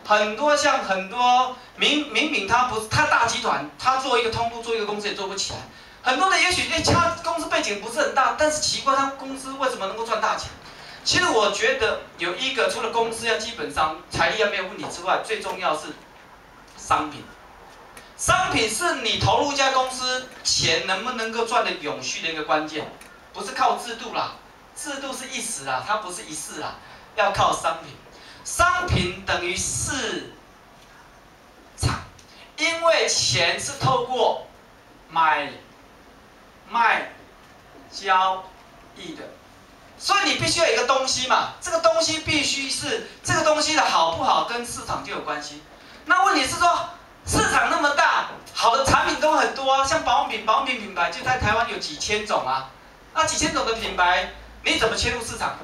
很多明他不是他大集团，他做一个通路做一个公司也做不起来。很多人也许他公司背景不是很大，但是奇怪他公司为什么能够赚大钱？其实我觉得有一个除了公司要基本上财力要没有问题之外，最重要是商品。商品是你投入一家公司，钱能不能够赚得永续的一个关键，不是靠制度啦，制度是一时啦，它不是一世啦，要靠商品。商品等于市场，因为钱是透过买卖交易的，所以你必须要有一个东西嘛，这个东西必须是这个东西的好不好跟市场就有关系。那问题是说市场那么大，好的产品都很多啊，像保养品品牌就在台湾有几千种啊，那几千种的品牌你怎么切入市场？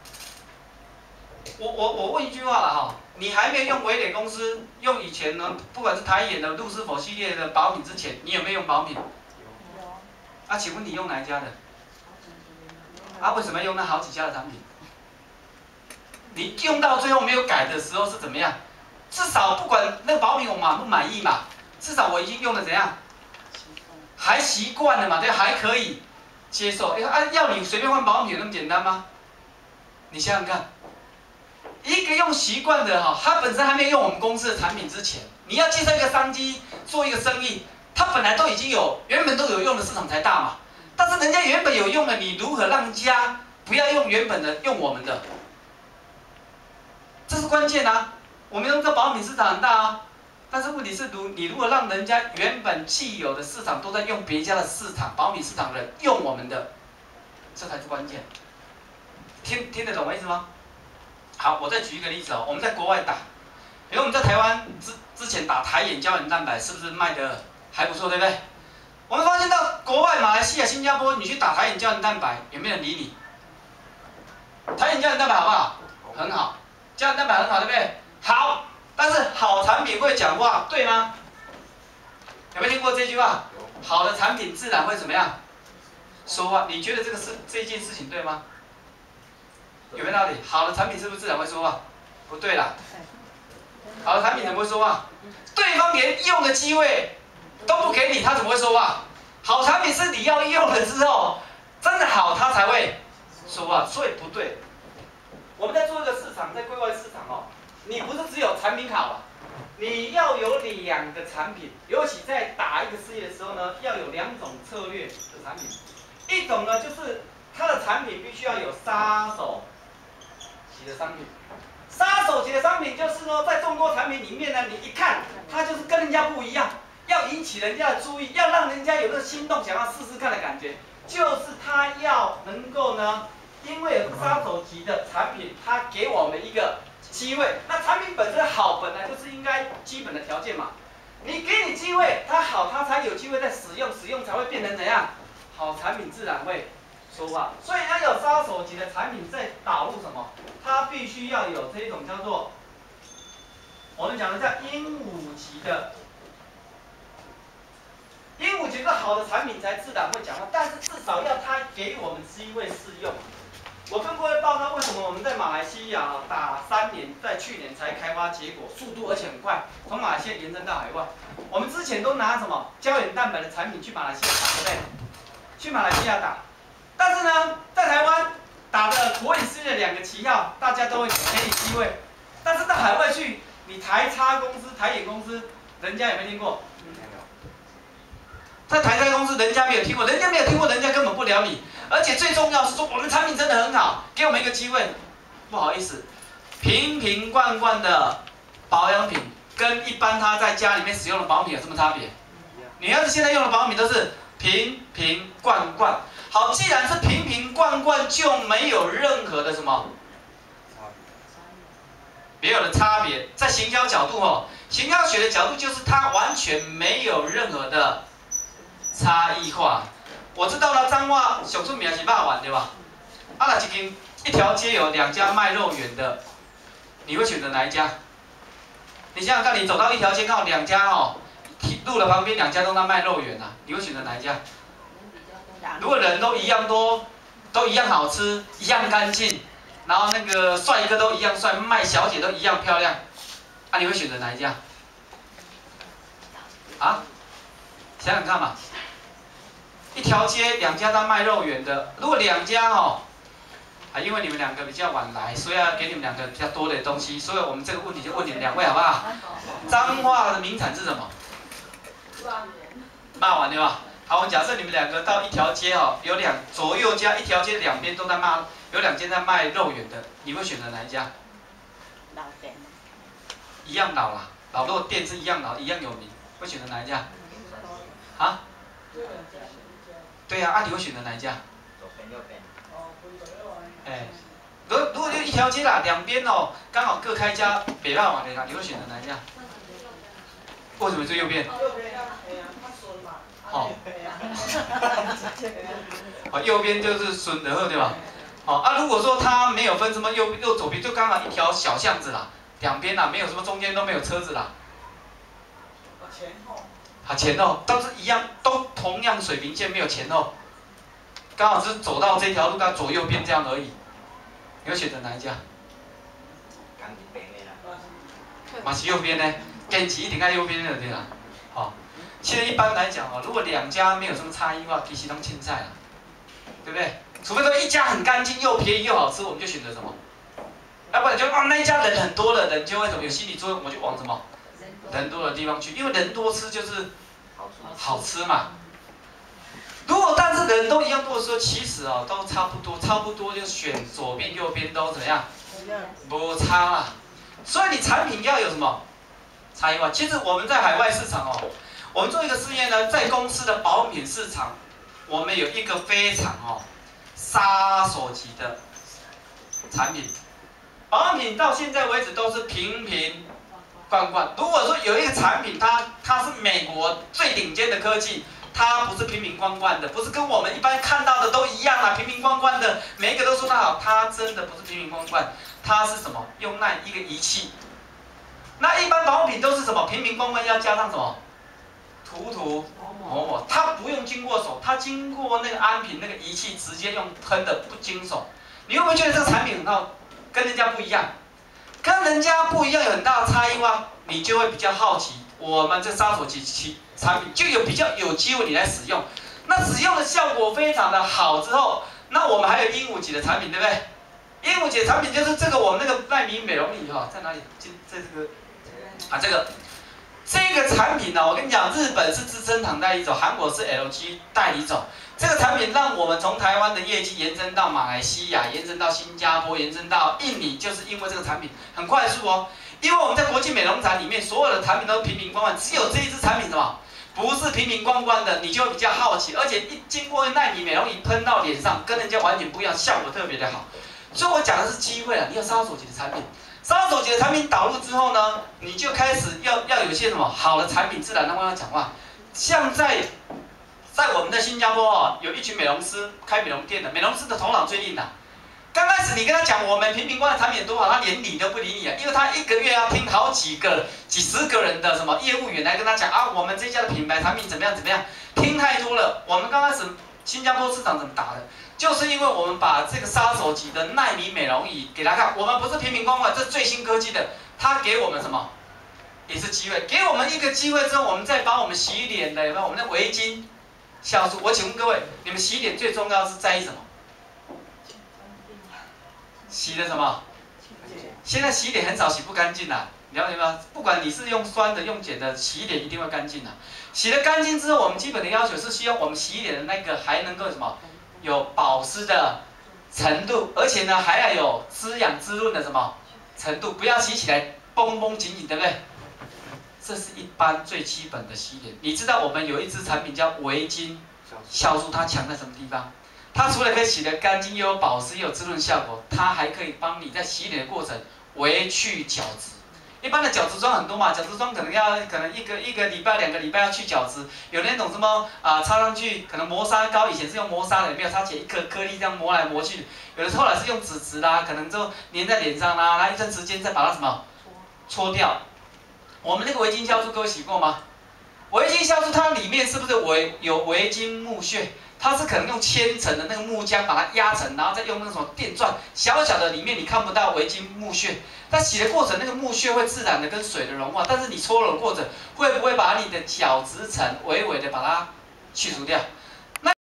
我问一句话了哈，你还没有用微脸公司用以前呢，不管是台眼的露丝否系列的保品之前，你有没有用保品？有。啊，请问你用哪一家的？啊，为什么要用那好几家的产品？你用到最后没有改的时候是怎么样？至少不管那个保品我满不满意嘛，至少我已经用的怎样？还习惯了嘛，对，还可以接受。要你随便换保品有那么简单吗？你想想看。一个用习惯的哈，他本身还没有用我们公司的产品之前，你要介绍一个商机，做一个生意，他本来都已经有原本都有用的市场才大嘛。但是人家原本有用的，你如何让人家不要用原本的，用我们的？这是关键啊！我们用这保品市场很大啊，但是问题是你如果让人家原本既有的市场都在用别家的市场保品市场的人用我们的，这才是关键。听得懂我意思吗？好，我再举一个例子哦，我们在国外打，比如我们在台湾之前打台眼胶原蛋白，是不是卖得还不错，对不对？我们发现到国外马来西亚、新加坡，你去打台眼胶原蛋白，有没有人理你？台眼胶原蛋白好不好？很好，胶原蛋白很好，对不对？好，但是好产品会讲话，对吗？有没有听过这句话？好的产品自然会怎么样？说话，你觉得这件事情对吗？有没有道理？好的产品是不是自然会说话？不对啦，好的产品怎么会说话？对方连用的机会都不给你，他怎么会说话？好产品是你要用了之后，真的好，他才会说话，所以不对。我们在做一个市场，在柜外市场哦，你不是只有产品好啊，你要有2个产品，尤其在打一个事业的时候呢，要有2种策略的产品。一种呢，就是它的产品必须要有杀手级的商品。杀手级的商品就是说，在众多产品里面呢，你一看它就是跟人家不一样，要引起人家的注意，要让人家有那个心动，想要试试看的感觉，就是它要能够呢，因为有杀手级的产品，它给我们一个机会。那产品本身好，本来就是应该基本的条件嘛。你给你机会，它好，它才有机会再使用，使用才会变成怎样？好产品自然会说话。所以它有杀手级的产品在导入什么？它必须要有这种叫做我们讲的叫鹦鹉级的。鹦鹉级是好的产品才自然会讲话，但是至少要它给我们机会试用。我跟各位报告，为什么我们在马来西亚打3年，在去年才开花结果，速度而且很快，从马来西亚延伸到海外。我们之前都拿什么胶原蛋白的产品去马来西亚打，对不对？去马来西亚打，但是呢，在台湾打的国营事业2个旗号，大家都会给你机会。但是到海外去，你台差公司、台眼公司，人家有没有听过？在台差公司，人家没有听过，人家没有听过，人家根本不聊你。而且最重要是说，我们产品真的很好，给我们一个机会。不好意思，瓶瓶罐罐的保养品跟一般他在家里面使用的保养品有什么差别？你要是现在用的保养品都是瓶瓶罐罐，好，既然是瓶瓶罐罐，就没有任何的什么没有的差别。在行销角度哦，行销学的角度就是它完全没有任何的差异化。我知道了，彰化上出名是肉丸对吧？啊，那一条街有2家卖肉圆的，你会选择哪一家？你想想看，你走到一条街，看到2家哦，路的旁边2家都在卖肉圆啊，你会选择哪一家？如果人都一样多，都一样好吃，一样干净，然后那个帅哥都一样帅，卖小姐都一样漂亮，啊， 你会选择哪一家？啊？想想看嘛，一条街2家在卖肉圆的，如果2家哦，因为你们2个比较晚来，所以要给你们2个比较多的东西，所以我们这个问题就问你们2位好不好？彰化的名产是什么？骂完对吧？好，我们假设你们2个到一条街哦，有左右家一条街两边都在卖，有2间在卖肉圆的，你会选择哪一家？ 老店。 一样老啦，老肉店是一样老，一样有名，会选择哪一家？啊？对呀，你会选择哪一家？哎，如果就一条街啦，两边哦刚好各开家，北霸王的啦，你会选择哪一家？为什么最右边？好，右边就是顺的对吧？好如果说它没有分什么右左边，就刚好一条小巷子啦，两边啦没有什么中间都没有车子啦。前后都是一样，都同样水平线，没有前后，刚好是走到这条路，它左右边这样而已。你会选择哪一家？嘛是右边呢，坚持一定在右边的对啦。好，其实一般来讲如果2家没有什么差异的话，其实都青菜啦，对不对？除非说一家很干净又便宜又好吃，我们就选择什么？要不然就那一家人很多的人就会怎么有心理作用，我就往什么人多的地方去，因为人多吃就是好吃嘛。如果但是人都一样多的时候，其实都差不多就选左边右边都怎么样？不差啦。所以你产品要有什么差异化？其实我们在海外市场我们做一个试验呢，在公司的保养品市场，我们有一个非常杀手级的产品，保养品到现在为止都是瓶瓶罐罐。如果说有一个产品它是美国最顶尖的科技，它不是瓶瓶罐罐的，不是跟我们一般看到的都一样啦，瓶瓶罐罐的，每一个都说它好，它真的不是瓶瓶罐罐，它是什么？用那一个仪器。那一般保养品都是什么？瓶瓶罐罐要加上什么？涂抹，它不用经过手，它经过那个安瓶那个仪器直接用喷的，不经手。你会不会觉得这个产品很好，跟人家不一样？跟人家不一样有很大的差异化，你就会比较好奇。我们这杀手级产品就比较有机会你来使用，那使用的效果非常的好之后，那我们还有鹦鹉级的产品，对不对？鹦鹉级的产品就是这个我们那个奈米美容仪在哪里？这个产品呢，我跟你讲，日本是资生堂代理走，韩国是 LG 代理走。这个产品让我们从台湾的业绩延伸到马来西亚，延伸到新加坡，延伸到印尼，就是因为这个产品很快速因为我们在国际美容展里面，所有的产品都是瓶瓶罐罐，只有这一支产品什么不是瓶瓶罐罐的，你就会比较好奇，而且一经过奈米美容仪喷到脸上，跟人家完全不一样，效果特别的好。所以我讲的是机会你有杀手级的产品。杀手级的产品导入之后呢，你就开始要有一些什么好的产品，自然让他讲话。像在我们的新加坡有一群美容师开美容店的，美容师的头脑最硬的。刚开始你跟他讲我们瓶瓶罐的产品多好，他连理都不理你因为他1个月要听好几十个人的什么业务员来跟他讲我们这家的品牌产品怎么样，听太多了。我们刚开始新加坡市场怎么打的？就是因为我们把这个杀手级的奈米美容仪给他看，我们不是瓶瓶罐罐，这最新科技的，他给我们什么？也是机会，给我们一个机会之后，我们再把我们洗脸的有没有？我们的围巾消除。我请问各位，你们洗脸最重要是在意什么？洗的什么？现在洗脸很少洗不干净啦，了解吗？不管你是用酸的、用碱的，洗脸一定会干净的。洗得干净之后，我们基本的要求是希望我们洗脸的那个还能够什么？有保湿的程度，而且呢还要有滋养滋润的什么程度，不要洗起来绷绷紧紧，对不对？这是一般最基本的洗脸。你知道我们有一支产品叫围巾酵素，它强在什么地方？它除了可以洗得干净，又有保湿又有滋润效果，它还可以帮你在洗脸的过程微去角质。一般的角质霜很多嘛，角质霜可能一个礼拜、2个礼拜要去角质，有那种什么擦上去可能磨砂膏，以前是用磨砂的，没有擦起来一颗颗粒这样磨来磨去，有的后来是用纸质啦，可能就粘在脸上啦，那一段时间再把它什么搓掉。我们那个围巾酵素各位洗过吗？围巾酵素它里面是不是有维金木屑？ 它是可能用千层的那个木浆把它压成，然后再用那种电钻，小小的里面你看不到微晶木屑。它洗的过程，那个木屑会自然的跟水的融化，但是你搓揉的过程会不会把你的角质层微微的把它去除掉？